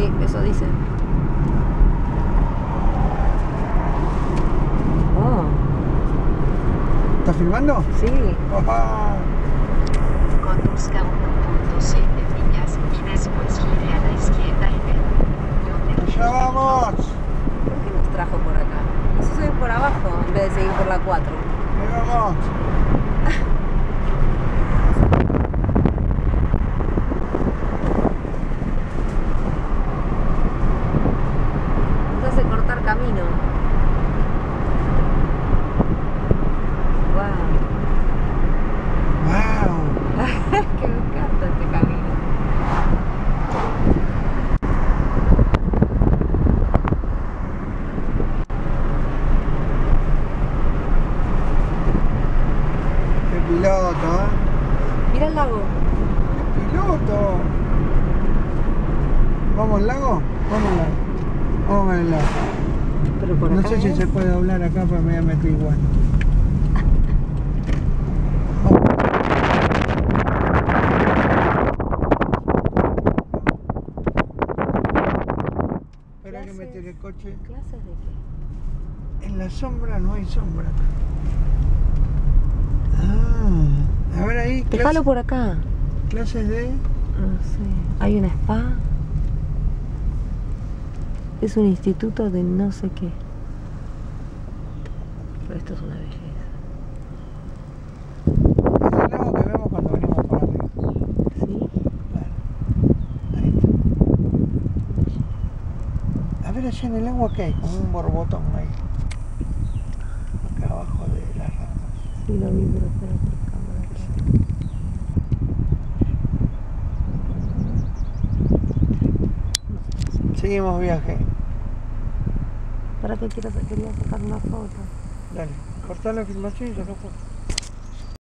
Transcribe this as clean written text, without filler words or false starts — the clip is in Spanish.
Sí, eso dice. Oh. ¿Estás filmando? Sí. Ajá. Conduzca 1.7 millas y después gire a la izquierda en el. ¡Ya vamos! ¿Por qué nos trajo por acá? Nos hizo ir por abajo en vez de seguir por la 4. ¡Ahí vamos! Nos hace cortar camino. Wow. ¡Wow! Que me encanta este camino. ¡Qué piloto, eh! Mira el lago. ¡Qué piloto! ¿Vamos al lago? Vamos al lago. Vamos al lago. Pero por No acá sé si es. se puede hablar acá, pero me voy a meter igual. Espera que me tire el coche. ¿Clases de qué? En la sombra no hay sombra. Ah, a ver ahí. Déjalo por acá. Clases de... No sé. Hay una spa. Es un instituto de no sé qué. Pero esto es una belleza. Es el lago que vemos cuando venimos por arriba. ¿Sí? Claro. Ahí está. A ver allá en el agua que hay, como un borbotón ahí. Acá abajo de las ramas. Sí, lo vi, pero espera por cámara. Seguimos viaje. ¿Para qué quería sacar una foto? Dale, cortá la filmación y saca foto.